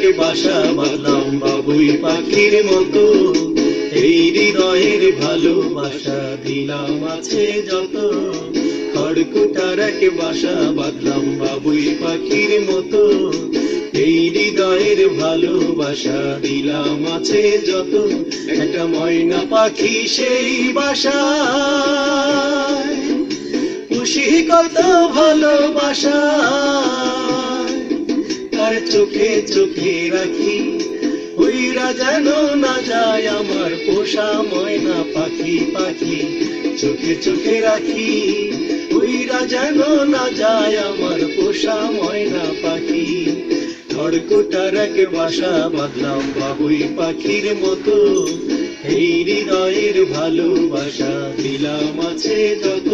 এক বাসা বাঁধলাম বাবুই পাখির মতো, এই হৃদয়ের ভালোবাসা দিলাম আছে যত। খড়কুটার এক বাসা বাঁধলাম বাবুই পাখির মতো, এই হৃদয়ের ভালোবাসা দিলাম আছে যত। একটা ময়না পাখি সেই বাসায় খুশি কত ভালোবাসা, তার চোখে চোখে রাখি উইরা যেন না যায় আমার পোষা ময়না পাখি। পাখি চোখে চোখে রাখি উইরা যেন না যায় আমার পোষা ময়না পাখি। খড়কুটার এক বাসা বাঁধলাম বাবুই পাখির মতো, এই হৃদয়ের ভালোবাসা দিলাম আছে যত।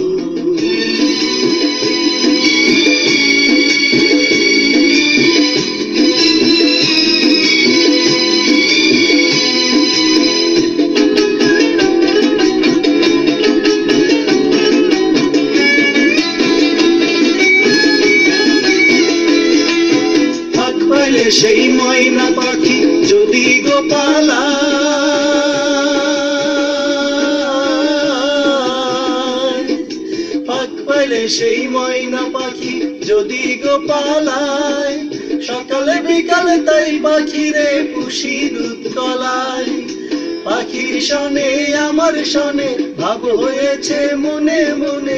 সেই ময়না পাখি যদি গোপালা ফাঁক পাইলে, সেই ময়না পাখি যদি গোপালায়, সকালে বিকালে তাই পাখিরে পুষি দুধ কলায়। পাখির শনে আমার শনে ভাব হয়েছে মনে মনে,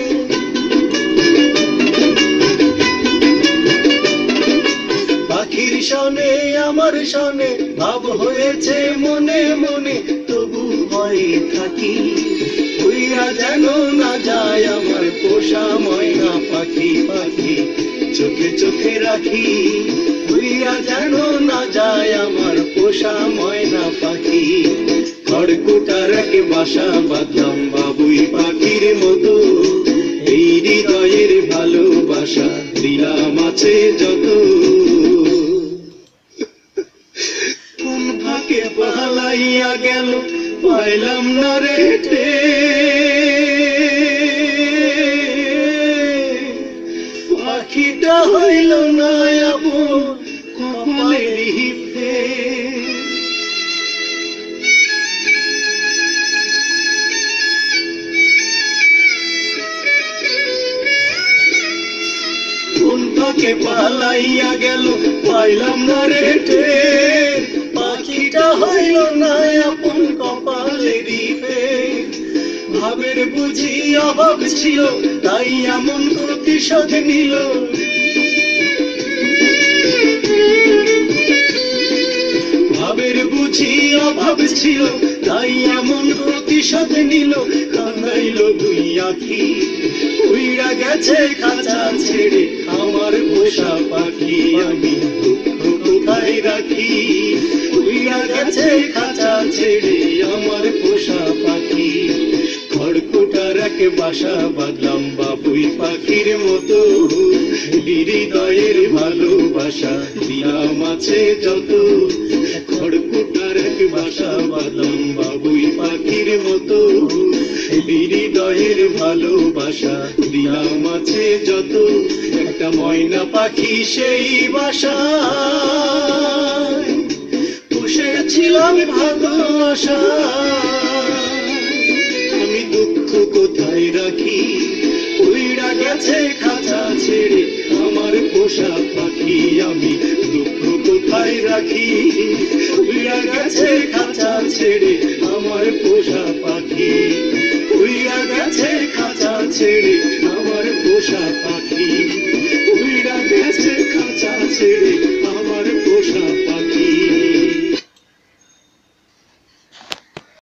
পাখির শনে আমার শনে ভাব হয়েছে মনে মনে। তবু ভয়ে থাকি উইরা যেন না যায় আমার পোষা ময়না পাখি। পাখি চোখে চোখে রাখি উইরা যেন না যায় আমার পোষা ময়না পাখি। খড়কুটার এক বাসা বাঁধলাম বাবুই পাখির মতো, এই হৃদয়ের ভালোবাসা দিলাম আছে যত। কোন ফাঁকে পালাইয়া গেল পাইলাম না রে পাখিটা হইল না আপন কপালের হিপে। কোন ফাঁকে পালাইয়া গেল পাইলাম না রে পাখিটা হইল না আপন কপালের হিপে। ভাবের বুঝি অভাব ছিল তাই এমন প্রতিশোধ নিল, ভাবের বুঝি অভাব ছিল তাই এমন প্রতিশোধ নিল। কান্দাইল দুই আখি উইরা গেছে খাঁচা ছেড়ে আমার পোষা পাখি। আমি দুঃখ কোথায় রাখি উইরা গেছে খাঁচা ছেড়ে আমার পোষা পাখি। খড়কুটার এক বাসা বাঁধলাম বাবুই পাখির মতো, হৃদয়ের ভালোবাসা দিলাম আছে যত। খড়কুটার এক বাসা বাঁধলাম বাবুই পাখির মতো, হৃদয়ের ভালোবাসা দিলাম আছে যত। একটা ময়না পাখি সেই বাসা পুষেছিলাম ভালোবাসা, আমি দুঃখ কোথায় রাখি উইরা গেছে খাঁচা ছেড়ে আমার পোষা পাখি। আমি দুঃখ কোথায় রাখি উইরা গেছে খাঁচা ছেড়ে আমার পোষা পাখি। উইরা গেছে খাঁচা ছেড়ে আমার পোষা পাখি।